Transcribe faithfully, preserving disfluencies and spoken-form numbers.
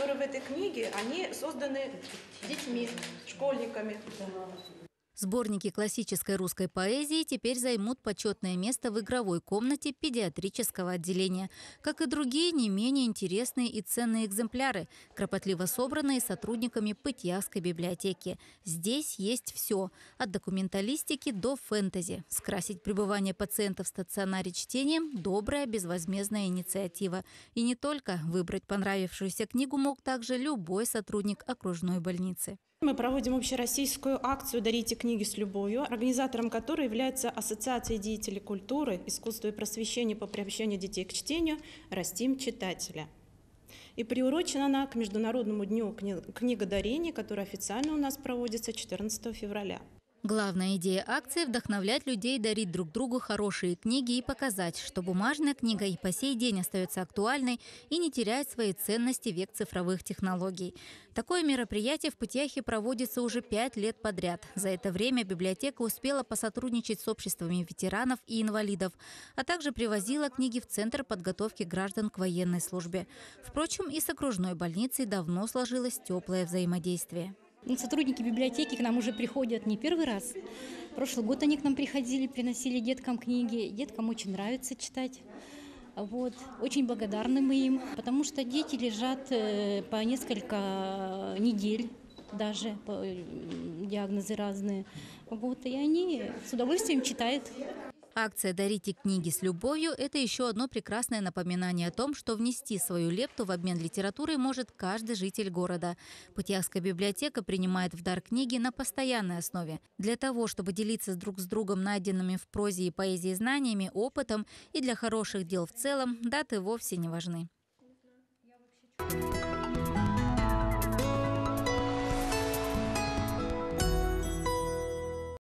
которые в этой книге, они созданы детьми, школьниками. Сборники классической русской поэзии теперь займут почетное место в игровой комнате педиатрического отделения, как и другие не менее интересные и ценные экземпляры, кропотливо собранные сотрудниками Пытьяхской библиотеки. Здесь есть все – от документалистики до фэнтези. Скрасить пребывание пациентов в стационаре чтением – добрая безвозмездная инициатива. И не только. Выбрать понравившуюся книгу мог также любой сотрудник окружной больницы. Мы проводим общероссийскую акцию «Дарите книги с любовью», организатором которой является Ассоциация деятелей культуры, искусства и просвещения по приобщению детей к чтению «Растим читателя». И приурочена она к Международному дню книгодарения, который официально у нас проводится четырнадцатого февраля. Главная идея акции – вдохновлять людей дарить друг другу хорошие книги и показать, что бумажная книга и по сей день остается актуальной и не теряет своей ценности в век цифровых технологий. Такое мероприятие в Пытьяхе проводится уже пять лет подряд. За это время библиотека успела посотрудничать с обществами ветеранов и инвалидов, а также привозила книги в Центр подготовки граждан к военной службе. Впрочем, и с окружной больницей давно сложилось теплое взаимодействие. Сотрудники библиотеки к нам уже приходят не первый раз. Прошлый год они к нам приходили, приносили деткам книги. Деткам очень нравится читать. Вот. Очень благодарны мы им, потому что дети лежат по несколько недель, даже диагнозы разные. Вот. И они с удовольствием читают. Акция «Дарите книги с любовью» – это еще одно прекрасное напоминание о том, что внести свою лепту в обмен литературой может каждый житель города. Пытьяхская библиотека принимает в дар книги на постоянной основе. Для того, чтобы делиться друг с другом найденными в прозе и поэзии знаниями, опытом и для хороших дел в целом, даты вовсе не важны.